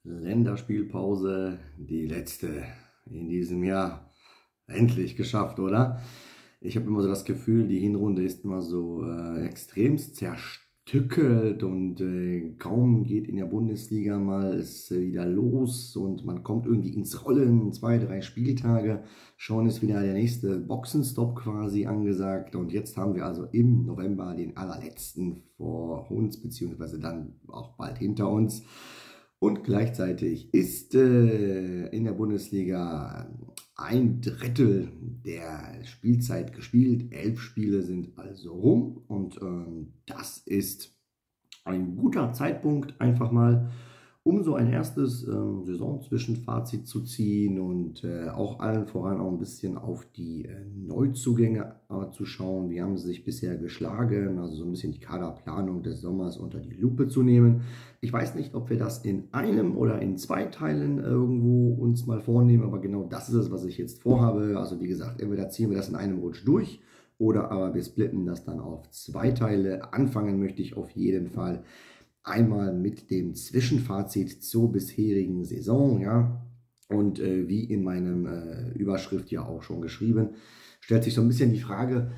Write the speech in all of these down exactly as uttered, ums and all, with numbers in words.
Länderspielpause, die letzte in diesem Jahr. Endlich geschafft, oder? Ich habe immer so das Gefühl, die Hinrunde ist immer so äh, extremst zerstückelt und äh, kaum geht in der Bundesliga mal es äh, wieder los und man kommt irgendwie ins Rollen, zwei, drei Spieltage, schon ist wieder der nächste Boxenstopp quasi angesagt und jetzt haben wir also im November den allerletzten vor uns, beziehungsweise dann auch bald hinter uns. Und gleichzeitig ist äh, in der Bundesliga ein Drittel der Spielzeit gespielt. Elf Spiele sind also rum. Und ähm, das ist ein guter Zeitpunkt, einfach mal um so ein erstes ähm, Saisonzwischenfazit zu ziehen und äh, auch allen voran auch ein bisschen auf die äh, Neuzugänge äh, zu schauen. Wie haben sie sich bisher geschlagen? Also so ein bisschen die Kaderplanung des Sommers unter die Lupe zu nehmen. Ich weiß nicht, ob wir das in einem oder in zwei Teilen irgendwo uns mal vornehmen, aber genau das ist es, was ich jetzt vorhabe. Also wie gesagt, entweder ziehen wir das in einem Rutsch durch oder aber wir splitten das dann auf zwei Teile. Anfangen möchte ich auf jeden Fall einmal mit dem Zwischenfazit zur bisherigen Saison, ja. Und äh, wie in meinem äh, Überschrift ja auch schon geschrieben, stellt sich so ein bisschen die Frage,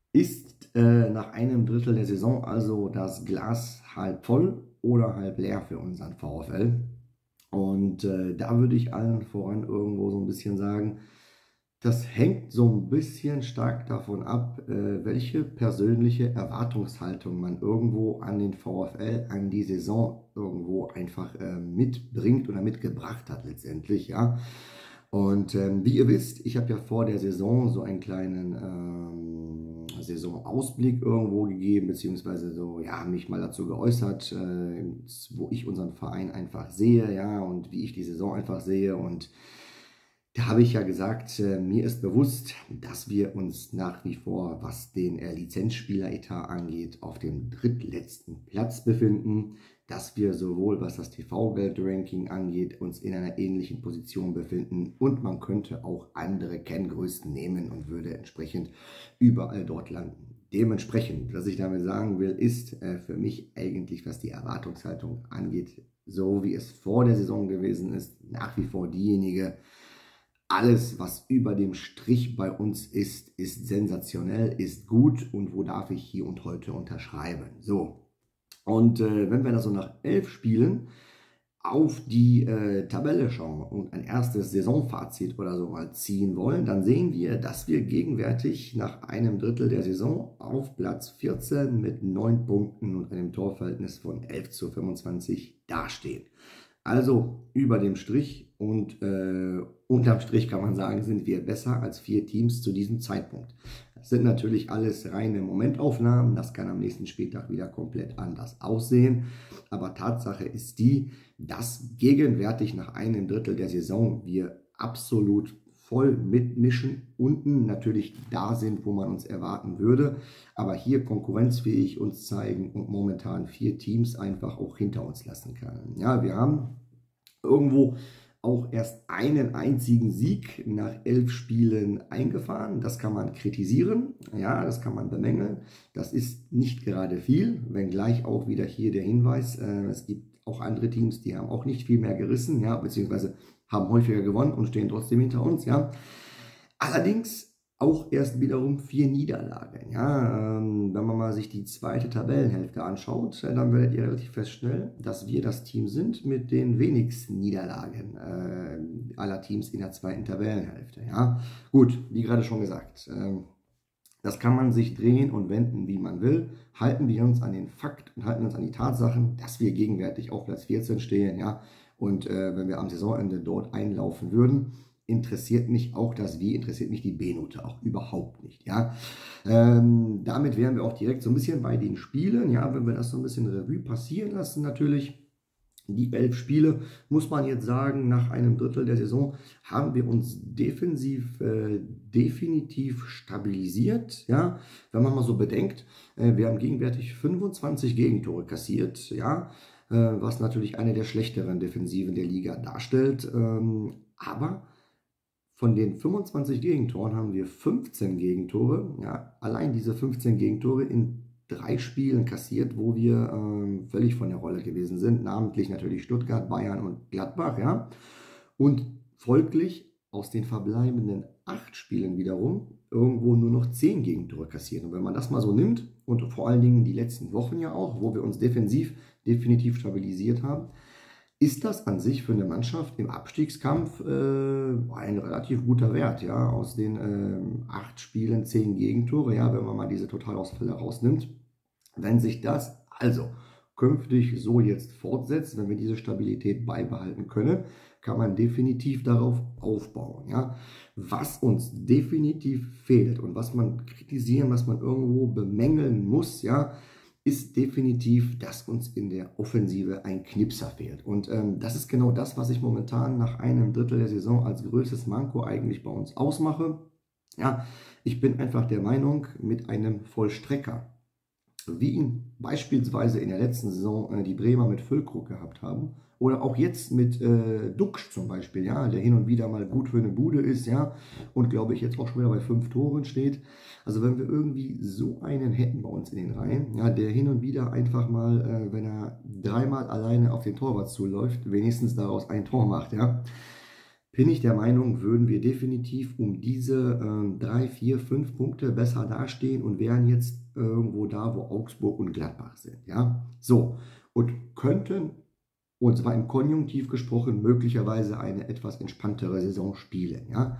ist äh, nach einem Drittel der Saison also das Glas halb voll oder halb leer für unseren VfL? Und äh, da würde ich allen voran irgendwo so ein bisschen sagen, das hängt so ein bisschen stark davon ab, äh, welche persönliche Erwartungshaltung man irgendwo an den VfL, an die Saison irgendwo einfach äh, mitbringt oder mitgebracht hat letztendlich, ja. Und ähm, wie ihr wisst, ich habe ja vor der Saison so einen kleinen ähm, Saisonausblick irgendwo gegeben, beziehungsweise so, ja, mich mal dazu geäußert, äh, wo ich unseren Verein einfach sehe, ja, und wie ich die Saison einfach sehe. Und da habe ich ja gesagt, äh, mir ist bewusst, dass wir uns nach wie vor, was den äh, Lizenzspieleretat angeht, auf dem drittletzten Platz befinden, dass wir sowohl was das T V-Geld-Ranking angeht, uns in einer ähnlichen Position befinden und man könnte auch andere Kenngrößen nehmen und würde entsprechend überall dort landen. Dementsprechend, was ich damit sagen will, ist äh, für mich eigentlich, was die Erwartungshaltung angeht, so wie es vor der Saison gewesen ist, nach wie vor diejenige: Alles, was über dem Strich bei uns ist, ist sensationell, ist gut und wo darf ich hier und heute unterschreiben. So, und äh, wenn wir da so nach elf Spielen auf die äh, Tabelle schauen und ein erstes Saisonfazit oder so mal ziehen wollen, dann sehen wir, dass wir gegenwärtig nach einem Drittel der Saison auf Platz vierzehn mit neun Punkten und einem Torverhältnis von elf zu fünfundzwanzig dastehen. Also über dem Strich und äh, unterm Strich kann man sagen, sind wir besser als vier Teams zu diesem Zeitpunkt. Das sind natürlich alles reine Momentaufnahmen, das kann am nächsten Spieltag wieder komplett anders aussehen, aber Tatsache ist die, dass gegenwärtig nach einem Drittel der Saison wir absolut voll mitmischen, unten natürlich da sind, wo man uns erwarten würde, aber hier konkurrenzfähig uns zeigen und momentan vier Teams einfach auch hinter uns lassen kann. Ja, wir haben irgendwo auch erst einen einzigen Sieg nach elf Spielen eingefahren. Das kann man kritisieren, ja, das kann man bemängeln. Das ist nicht gerade viel, wenngleich auch wieder hier der Hinweis, äh, es gibt auch andere Teams, die haben auch nicht viel mehr gerissen, ja, beziehungsweise haben häufiger gewonnen und stehen trotzdem hinter uns, ja. Allerdings auch erst wiederum vier Niederlagen. Ja, ähm, wenn man mal sich die zweite Tabellenhälfte anschaut, äh, dann werdet ihr relativ fest schnell, dass wir das Team sind mit den wenigsten Niederlagen äh, aller Teams in der zweiten Tabellenhälfte. Ja, gut, wie gerade schon gesagt, äh, das kann man sich drehen und wenden, wie man will. Halten wir uns an den Fakt und halten uns an die Tatsachen, dass wir gegenwärtig auf Platz vierzehn stehen, ja, und äh, wenn wir am Saisonende dort einlaufen würden, interessiert mich auch das Wie, interessiert mich die B-Note auch überhaupt nicht, ja. Ähm, damit wären wir auch direkt so ein bisschen bei den Spielen, ja, wenn wir das so ein bisschen Revue passieren lassen natürlich. Die elf Spiele, muss man jetzt sagen, nach einem Drittel der Saison haben wir uns defensiv äh, definitiv stabilisiert, ja, wenn man mal so bedenkt, äh, wir haben gegenwärtig fünfundzwanzig Gegentore kassiert, ja, äh, was natürlich eine der schlechteren Defensiven der Liga darstellt, ähm, aber von den fünfundzwanzig Gegentoren haben wir fünfzehn Gegentore. Ja, allein diese fünfzehn Gegentore in drei Spielen kassiert, wo wir ähm, völlig von der Rolle gewesen sind, namentlich natürlich Stuttgart, Bayern und Gladbach, ja. Und folglich aus den verbleibenden acht Spielen wiederum irgendwo nur noch zehn Gegentore kassiert. Und wenn man das mal so nimmt und vor allen Dingen die letzten Wochen ja auch, wo wir uns defensiv definitiv stabilisiert haben, ist das an sich für eine Mannschaft im Abstiegskampf äh, ein relativ guter Wert, ja, aus den äh, acht Spielen zehn Gegentore, ja, wenn man mal diese Totalausfälle rausnimmt. Wenn sich das also künftig so jetzt fortsetzt, wenn wir diese Stabilität beibehalten können, kann man definitiv darauf aufbauen, ja. Was uns definitiv fehlt und was man kritisieren, was man irgendwo bemängeln muss, ja, ist definitiv, dass uns in der Offensive ein Knipser fehlt. Und ähm, das ist genau das, was ich momentan nach einem Drittel der Saison als größtes Manko eigentlich bei uns ausmache. Ja, ich bin einfach der Meinung, mit einem Vollstrecker, wie ihn beispielsweise in der letzten Saison äh, die Bremer mit Füllkrug gehabt haben, oder auch jetzt mit äh, Duxch zum Beispiel, ja, der hin und wieder mal gut für eine Bude ist, ja, und glaube ich jetzt auch schon wieder bei fünf Toren steht. Also wenn wir irgendwie so einen hätten bei uns in den Reihen, ja, der hin und wieder einfach mal, äh, wenn er dreimal alleine auf den Torwart zuläuft, wenigstens daraus ein Tor macht, ja, bin ich der Meinung, würden wir definitiv um diese ähm, drei, vier, fünf Punkte besser dastehen und wären jetzt irgendwo da, wo Augsburg und Gladbach sind, ja, so, und könnten, und zwar im Konjunktiv gesprochen, möglicherweise eine etwas entspanntere Saison spielen, ja.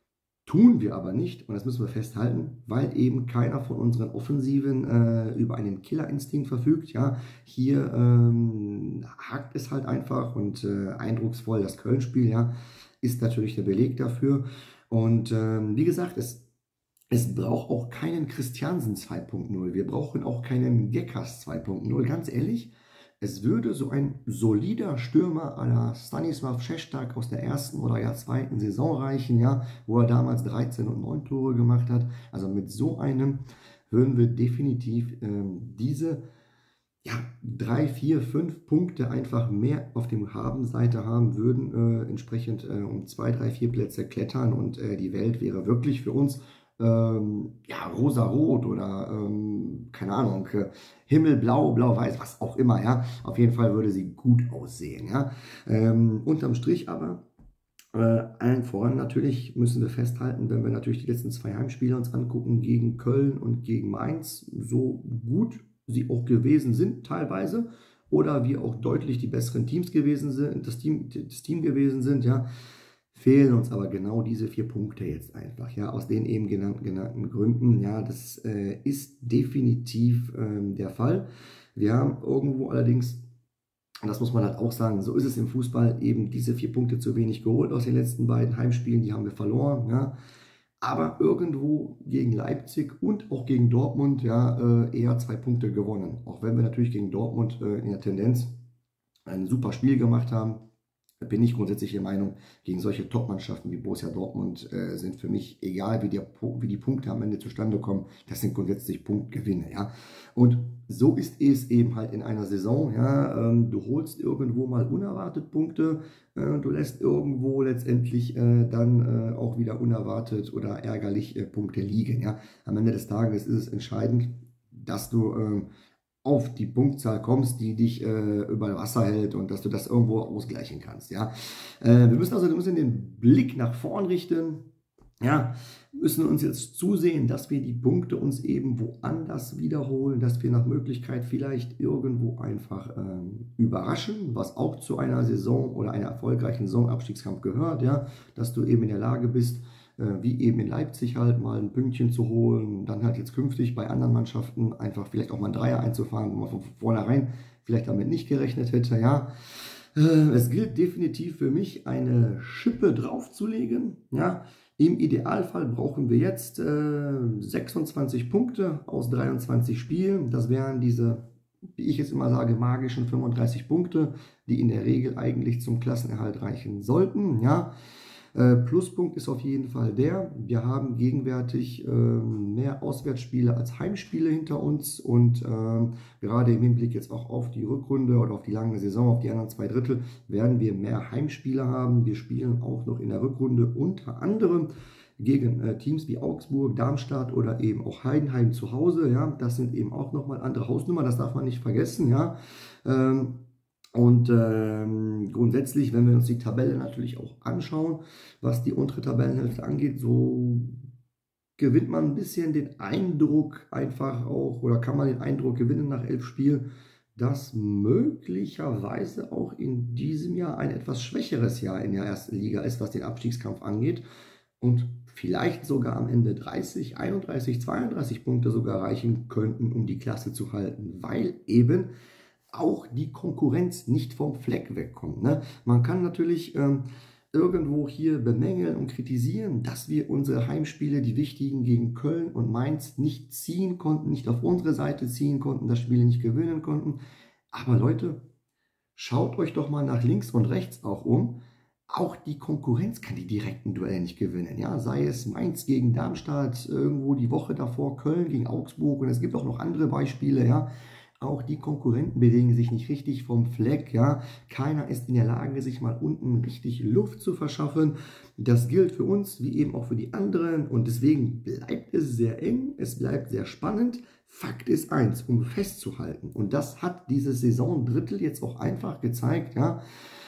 Tun wir aber nicht, und das müssen wir festhalten, weil eben keiner von unseren Offensiven äh, über einen Killerinstinkt verfügt, ja. Hier ähm, hakt es halt einfach und äh, eindrucksvoll das Köln-Spiel, ja, ist natürlich der Beleg dafür. Und ähm, wie gesagt, es Es braucht auch keinen Christiansen zwei Punkt null. Wir brauchen auch keinen Gekas zwei Punkt null. Ganz ehrlich, es würde so ein solider Stürmer à la Stanislav Šešťák aus der ersten oder ja zweiten Saison reichen, ja, wo er damals dreizehn und neun Tore gemacht hat. Also mit so einem würden wir definitiv ähm, diese ja, drei, vier, fünf Punkte einfach mehr auf dem Habenseite haben, würden äh, entsprechend äh, um zwei, drei, vier Plätze klettern und äh, die Welt wäre wirklich für uns ähm, ja, rosa-rot oder ähm, keine Ahnung, äh, himmelblau, blau-weiß, was auch immer, ja. Auf jeden Fall würde sie gut aussehen, ja. Ähm, unterm Strich aber, äh, allen voran natürlich müssen wir festhalten, wenn wir natürlich die letzten zwei Heimspiele uns angucken, gegen Köln und gegen Mainz, so gut sie auch gewesen sind teilweise, oder wir auch deutlich die besseren Teams gewesen sind, das Team, das Team gewesen sind, ja, fehlen uns aber genau diese vier Punkte jetzt einfach, ja, aus den eben genannten, genannten Gründen, ja, das äh, ist definitiv ähm, der Fall. Wir haben irgendwo allerdings, und das muss man halt auch sagen, so ist es im Fußball, eben diese vier Punkte zu wenig geholt aus den letzten beiden Heimspielen, die haben wir verloren, ja, aber irgendwo gegen Leipzig und auch gegen Dortmund, ja, äh, eher zwei Punkte gewonnen, auch wenn wir natürlich gegen Dortmund äh, in der Tendenz ein super Spiel gemacht haben. Bin ich grundsätzlich der Meinung, gegen solche Top-Mannschaften wie Borussia Dortmund äh, sind für mich, egal wie, der, wie die Punkte am Ende zustande kommen, das sind grundsätzlich Punktgewinne, ja. Und so ist es eben halt in einer Saison, ja. Ähm, du holst irgendwo mal unerwartet Punkte, äh, du lässt irgendwo letztendlich äh, dann äh, auch wieder unerwartet oder ärgerlich äh, Punkte liegen, ja. Am Ende des Tages ist es entscheidend, dass du äh, auf die Punktzahl kommst, die dich äh, über Wasser hält und dass du das irgendwo ausgleichen kannst, ja. Äh, wir müssen also wir müssen den Blick nach vorn richten, ja, müssen uns jetzt zusehen, dass wir die Punkte uns eben woanders wiederholen, dass wir nach Möglichkeit vielleicht irgendwo einfach ähm, überraschen, was auch zu einer Saison oder einer erfolgreichen Saisonabstiegskampf gehört, ja, dass du eben in der Lage bist, wie eben in Leipzig halt mal ein Pünktchen zu holen, dann halt jetzt künftig bei anderen Mannschaften einfach vielleicht auch mal ein Dreier einzufahren, wo man von vornherein vielleicht damit nicht gerechnet hätte, ja. Es gilt definitiv für mich, eine Schippe draufzulegen, ja. Im Idealfall brauchen wir jetzt äh, sechsundzwanzig Punkte aus dreiundzwanzig Spielen, das wären diese, wie ich jetzt immer sage, magischen fünfunddreißig Punkte, die in der Regel eigentlich zum Klassenerhalt reichen sollten, ja. Äh, Pluspunkt ist auf jeden Fall der, wir haben gegenwärtig äh, mehr Auswärtsspiele als Heimspiele hinter uns und äh, gerade im Hinblick jetzt auch auf die Rückrunde oder auf die lange Saison, auf die anderen zwei Drittel, werden wir mehr Heimspiele haben. Wir spielen auch noch in der Rückrunde unter anderem gegen äh, Teams wie Augsburg, Darmstadt oder eben auch Heidenheim zu Hause. Ja, das sind eben auch nochmal andere Hausnummern, das darf man nicht vergessen. Ja, ähm, und ähm, grundsätzlich, wenn wir uns die Tabelle natürlich auch anschauen, was die untere Tabellenhälfte angeht, so gewinnt man ein bisschen den Eindruck einfach auch, oder kann man den Eindruck gewinnen nach elf Spielen, dass möglicherweise auch in diesem Jahr ein etwas schwächeres Jahr in der ersten Liga ist, was den Abstiegskampf angeht und vielleicht sogar am Ende dreißig, einunddreißig, zweiunddreißig Punkte sogar reichen könnten, um die Klasse zu halten, weil eben auch die Konkurrenz nicht vom Fleck wegkommt. Ne? Man kann natürlich ähm, irgendwo hier bemängeln und kritisieren, dass wir unsere Heimspiele, die wichtigen gegen Köln und Mainz, nicht ziehen konnten, nicht auf unsere Seite ziehen konnten, das Spiel nicht gewinnen konnten. Aber Leute, schaut euch doch mal nach links und rechts auch um. Auch die Konkurrenz kann die direkten Duelle nicht gewinnen. Ja? Sei es Mainz gegen Darmstadt, irgendwo die Woche davor Köln gegen Augsburg und es gibt auch noch andere Beispiele, ja. Auch die Konkurrenten bewegen sich nicht richtig vom Fleck, ja. Keiner ist in der Lage, sich mal unten richtig Luft zu verschaffen. Das gilt für uns wie eben auch für die anderen und deswegen bleibt es sehr eng, es bleibt sehr spannend. Fakt ist eins, um festzuhalten, und das hat dieses Saisondrittel jetzt auch einfach gezeigt, ja.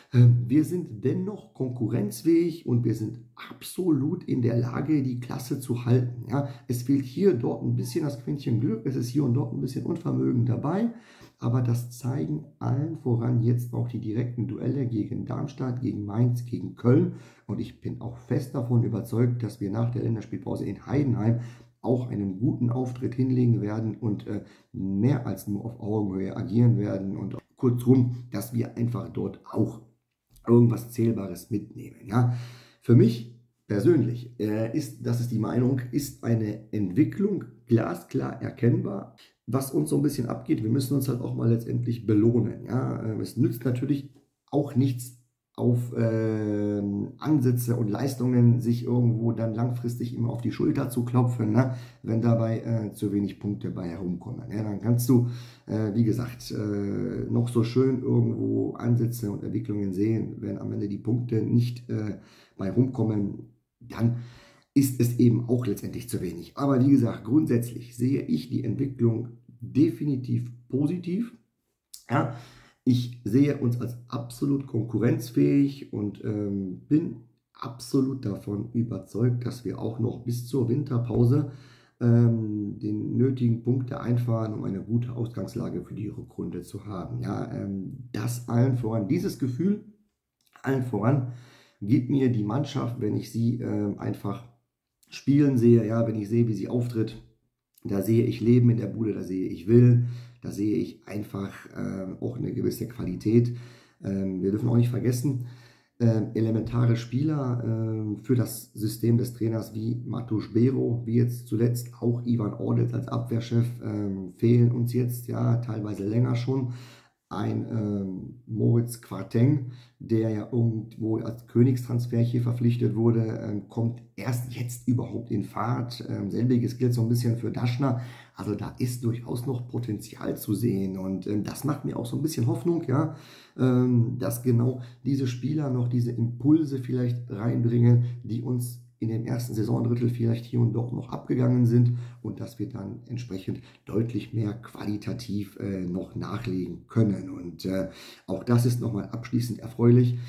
Wir sind dennoch konkurrenzfähig und wir sind absolut in der Lage, die Klasse zu halten. Ja, es fehlt hier, dort ein bisschen das Quäntchen Glück, es ist hier und dort ein bisschen Unvermögen dabei, aber das zeigen allen voran jetzt auch die direkten Duelle gegen Darmstadt, gegen Mainz, gegen Köln. Und ich bin auch fest davon überzeugt, dass wir nach der Länderspielpause in Heidenheim auch einen guten Auftritt hinlegen werden und äh, mehr als nur auf Augenhöhe agieren werden. Und kurzum, dass wir einfach dort auch irgendwas Zählbares mitnehmen. Ja? Für mich persönlich äh, ist, das ist die Meinung, ist eine Entwicklung glasklar erkennbar, was uns so ein bisschen abgeht. Wir müssen uns halt auch mal letztendlich belohnen. Ja? Es nützt natürlich auch nichts, auf äh, Ansätze und Leistungen sich irgendwo dann langfristig immer auf die Schulter zu klopfen, ne? Wenn dabei äh, zu wenig Punkte bei herumkommen. Ja? Dann kannst du, äh, wie gesagt, äh, noch so schön irgendwo Ansätze und Entwicklungen sehen. Wenn am Ende die Punkte nicht äh, bei rumkommen, dann ist es eben auch letztendlich zu wenig. Aber wie gesagt, grundsätzlich sehe ich die Entwicklung definitiv positiv. Ja? Ich sehe uns als absolut konkurrenzfähig und ähm, bin absolut davon überzeugt, dass wir auch noch bis zur Winterpause ähm, den nötigen Punkte einfahren, um eine gute Ausgangslage für die Rückrunde zu haben. Ja, ähm, das allen voran, dieses Gefühl, allen voran, gibt mir die Mannschaft, wenn ich sie ähm, einfach spielen sehe, ja, wenn ich sehe, wie sie auftritt. Da sehe ich Leben in der Bude, da sehe ich Willen, da sehe ich einfach äh, auch eine gewisse Qualität. Ähm, wir dürfen auch nicht vergessen, äh, elementare Spieler äh, für das System des Trainers wie Matusz Bero, wie jetzt zuletzt auch Ivan Ordetz als Abwehrchef, äh, fehlen uns jetzt, ja, teilweise länger schon. Ein ähm, Moritz Quarteng, der ja irgendwo als Königstransfer hier verpflichtet wurde, ähm, kommt erst jetzt überhaupt in Fahrt. Ähm, selbiges gilt so ein bisschen für Daschner. Also da ist durchaus noch Potenzial zu sehen und ähm, das macht mir auch so ein bisschen Hoffnung, ja, ähm, dass genau diese Spieler noch diese Impulse vielleicht reinbringen, die uns in dem ersten Saisondrittel vielleicht hier und dort noch abgegangen sind und dass wir dann entsprechend deutlich mehr qualitativ äh, noch nachlegen können. Und äh, auch das ist nochmal abschließend erfreulich.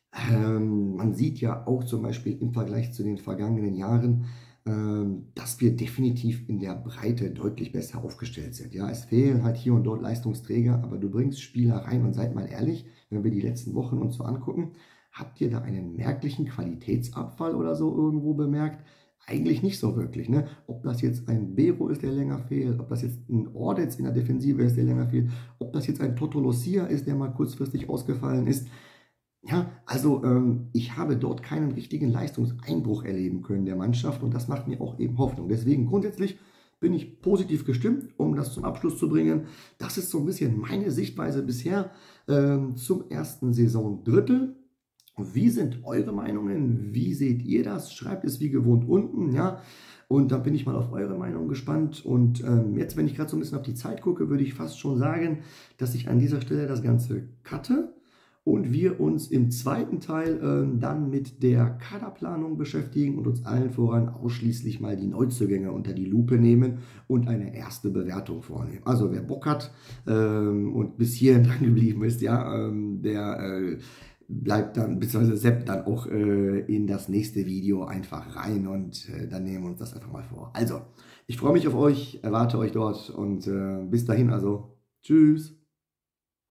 Ähm, man sieht ja auch zum Beispiel im Vergleich zu den vergangenen Jahren, ähm, dass wir definitiv in der Breite deutlich besser aufgestellt sind. Ja, es fehlen halt hier und dort Leistungsträger, aber du bringst Spieler rein und seid mal ehrlich, wenn wir die letzten Wochen uns so angucken, habt ihr da einen merklichen Qualitätsabfall oder so irgendwo bemerkt? Eigentlich nicht so wirklich. Ne? Ob das jetzt ein Bero ist, der länger fehlt, ob das jetzt ein Ordetz in der Defensive ist, der länger fehlt, ob das jetzt ein Toto Lucia ist, der mal kurzfristig ausgefallen ist. Ja, also ähm, ich habe dort keinen richtigen Leistungseinbruch erleben können der Mannschaft und das macht mir auch eben Hoffnung. Deswegen grundsätzlich bin ich positiv gestimmt, um das zum Abschluss zu bringen. Das ist so ein bisschen meine Sichtweise bisher ähm, zum ersten Saisondrittel. Wie sind eure Meinungen? Wie seht ihr das? Schreibt es wie gewohnt unten, ja. Und dann bin ich mal auf eure Meinung gespannt. Und ähm, jetzt, wenn ich gerade so ein bisschen auf die Zeit gucke, würde ich fast schon sagen, dass ich an dieser Stelle das Ganze cutte und wir uns im zweiten Teil äh, dann mit der Kaderplanung beschäftigen und uns allen voran ausschließlich mal die Neuzugänge unter die Lupe nehmen und eine erste Bewertung vornehmen. Also wer Bock hat ähm, und bis hierhin dran geblieben ist, ja, ähm, der äh, bleibt dann, beziehungsweise Sepp dann auch äh, in das nächste Video einfach rein und äh, dann nehmen wir uns das einfach mal vor. Also, ich freue mich auf euch, erwarte euch dort und äh, bis dahin, also tschüss.